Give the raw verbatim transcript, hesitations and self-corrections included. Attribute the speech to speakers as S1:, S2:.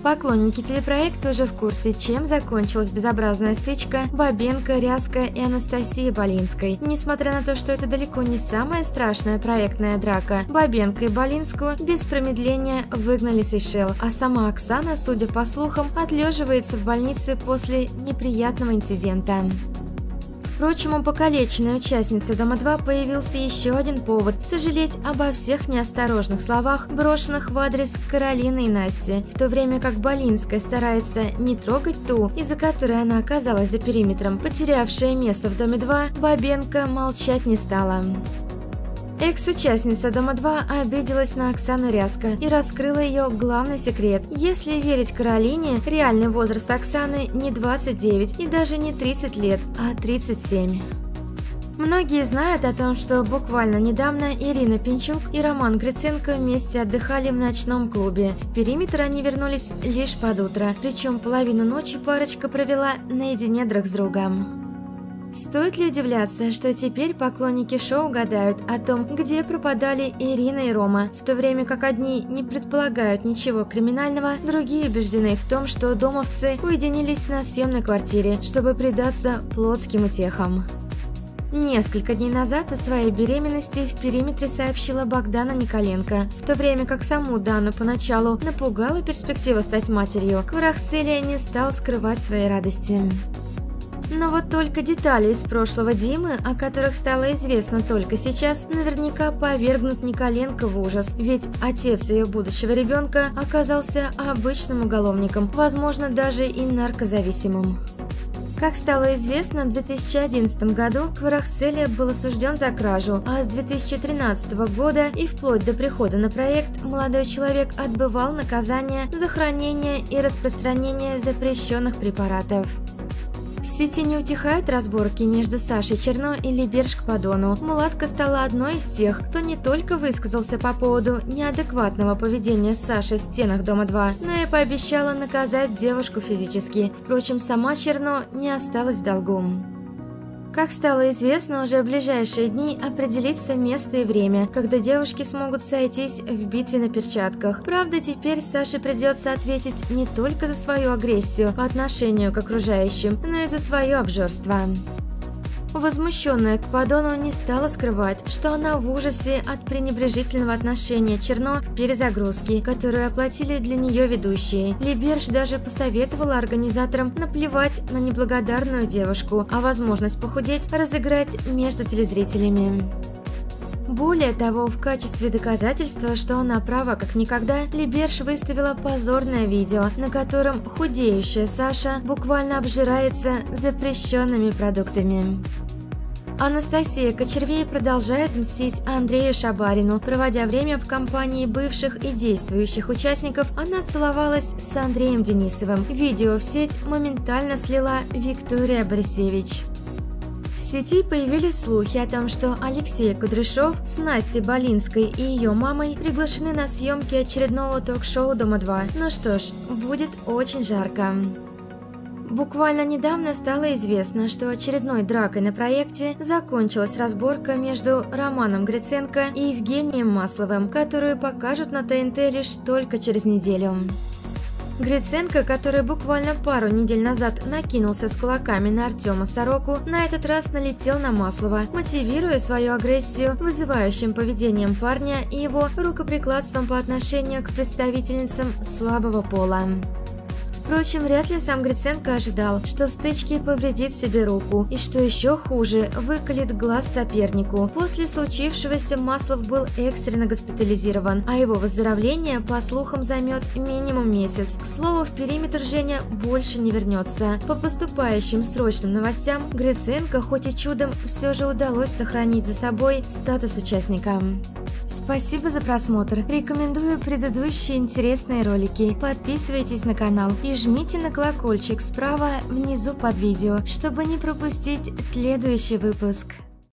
S1: Поклонники телепроекта уже в курсе, чем закончилась безобразная стычка Бабенко, Ряска и Анастасии Болинской. Несмотря на то, что это далеко не самая страшная проектная драка, Бабенко и Болинскую без промедления выгнали с Сейшел, а сама Оксана, судя по слухам, отлеживается в больнице после неприятного инцидента. Впрочем, у покалеченной участницы Дома-два появился еще один повод сожалеть обо всех неосторожных словах, брошенных в адрес Каролины и Насти, в то время как Болинская старается не трогать ту, из-за которой она оказалась за периметром, потерявшая место в Доме-два, Бабенко молчать не стала. Экс-участница Дома-два обиделась на Оксану Ряска и раскрыла ее главный секрет. Если верить Каролине, реальный возраст Оксаны не двадцать девять и даже не тридцать лет, а тридцать семь. Многие знают о том, что буквально недавно Ирина Пинчук и Роман Гриценко вместе отдыхали в ночном клубе. В периметр они вернулись лишь под утро, причем половину ночи парочка провела наедине друг с другом. Стоит ли удивляться, что теперь поклонники шоу гадают о том, где пропадали Ирина и Рома, в то время как одни не предполагают ничего криминального, другие убеждены в том, что домовцы уединились на съемной квартире, чтобы предаться плотским утехам. Несколько дней назад о своей беременности в периметре сообщила Богдана Николенко, в то время как саму Дану поначалу напугала перспектива стать матерью, Кварахцелия не стал скрывать своей радости. Но вот только детали из прошлого Димы, о которых стало известно только сейчас, наверняка повергнут Николенко в ужас, ведь отец ее будущего ребенка оказался обычным уголовником, возможно, даже и наркозависимым. Как стало известно, в две тысячи одиннадцатом году Кварахцелия был осужден за кражу, а с две тысячи тринадцатого года и вплоть до прихода на проект молодой человек отбывал наказание за хранение и распространение запрещенных препаратов. В сети не утихают разборки между Сашей Черно и Либерж Кпадону. Мулатка стала одной из тех, кто не только высказался по поводу неадекватного поведения Саши в стенах Дома-два, но и пообещала наказать девушку физически. Впрочем, сама Черно не осталась в долгу. Как стало известно, уже в ближайшие дни определится место и время, когда девушки смогут сойтись в битве на перчатках. Правда, теперь Саше придется ответить не только за свою агрессию по отношению к окружающим, но и за свое обжорство. Возмущенная Кпадону не стала скрывать, что она в ужасе от пренебрежительного отношения Черно к перезагрузке, которую оплатили для нее ведущие. Либерж даже посоветовала организаторам наплевать на неблагодарную девушку, а возможность похудеть разыграть между телезрителями. Более того, в качестве доказательства, что она права как никогда, Либерж выставила позорное видео, на котором худеющая Саша буквально обжирается запрещенными продуктами. Анастасия Кочервей продолжает мстить Андрею Шабарину. Проводя время в компании бывших и действующих участников, она целовалась с Андреем Денисовым. Видео в сеть моментально слила Виктория Борисевич. В сети появились слухи о том, что Алексей Кудряшов с Настей Болинской и ее мамой приглашены на съемки очередного ток-шоу Дома-два. Ну что ж, будет очень жарко. Буквально недавно стало известно, что очередной дракой на проекте закончилась разборка между Романом Гриценко и Евгением Масловым, которую покажут на ТНТ лишь только через неделю. Гриценко, который буквально пару недель назад накинулся с кулаками на Артема Сороку, на этот раз налетел на Маслова, мотивируя свою агрессию вызывающим поведением парня и его рукоприкладством по отношению к представительницам слабого пола. Впрочем, вряд ли сам Гриценко ожидал, что в стычке повредит себе руку и, что еще хуже, выколет глаз сопернику. После случившегося Маслов был экстренно госпитализирован, а его выздоровление, по слухам, займет минимум месяц. К слову, в периметр Женя больше не вернется. По поступающим срочным новостям, Гриценко хоть и чудом все же удалось сохранить за собой статус участника. Спасибо за просмотр. Рекомендую предыдущие интересные ролики. Подписывайтесь на канал и жмите на колокольчик справа внизу под видео, чтобы не пропустить следующий выпуск.